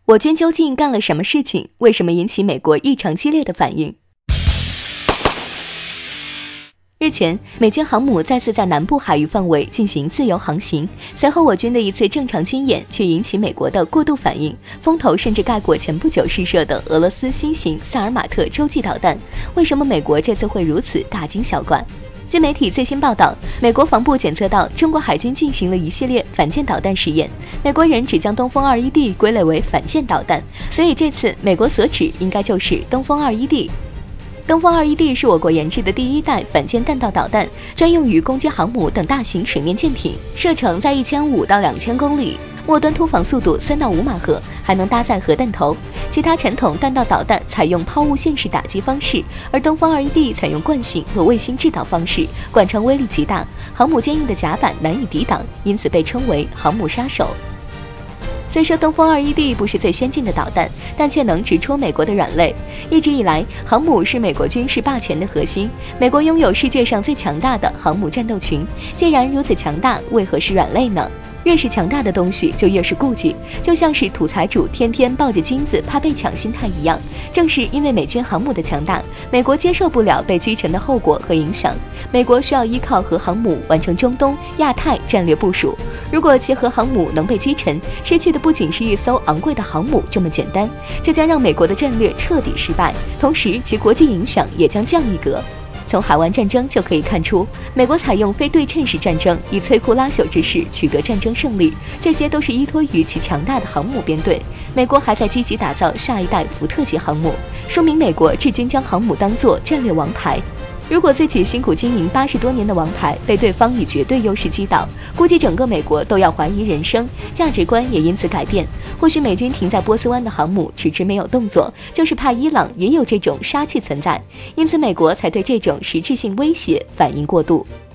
我军究竟干了什么事情？为什么引起美国异常激烈的反应？日前，美军航母再次在南部海域范围进行自由航行，随后我军的一次正常军演却引起美国的过度反应，风头甚至盖过前不久试射的俄罗斯新型萨尔马特洲际导弹。为什么美国这次会如此大惊小怪？据媒体最新报道，美国防部检测到中国海军进行了一系列反舰导弹实验，美国人只将东风21D 归类为反舰导弹，所以这次美国所指应该就是东风21D。东风21D 是我国研制的第一代反舰弹道导弹，专用于攻击航母等大型水面舰艇，射程在1500到2000公里，末端突防速度3到5马赫，还能搭载核弹头。其他传统弹道导弹采用抛物线式打击方式，而东风21D 采用惯性和卫星制导方式，管程威力极大，航母坚硬的甲板难以抵挡，因此被称为航母杀手。虽说东风21D 不是最先进的导弹，但却能直戳美国的软肋。一直以来，航母是美国军事霸权的核心，美国拥有世界上最强大的航母战斗群。既然如此强大，为何是软肋呢？越是强大的东西就越是顾忌，就像是土财主天天抱着金子怕被抢心态一样。正是因为美军航母的强大，美国接受不了被击沉的后果和影响，美国需要依靠核航母完成中东、亚太战略部署。如果其核航母能被击沉，失去的不仅是一艘昂贵的航母这么简单，这将让美国的战略彻底失败，同时其国际影响也将降一格。从海湾战争就可以看出，美国采用非对称式战争，以摧枯拉朽之势取得战争胜利，这些都是依托于其强大的航母编队。美国还在积极打造下一代福特级航母，说明美国至今将航母当作战略王牌。如果自己辛苦经营80多年的王牌被对方以绝对优势击倒，估计整个美国都要怀疑人生，价值观也因此改变。或许美军停在波斯湾的航母迟迟没有动作，就是怕伊朗也有这种杀气存在，因此美国才对这种实质性威胁反应过度。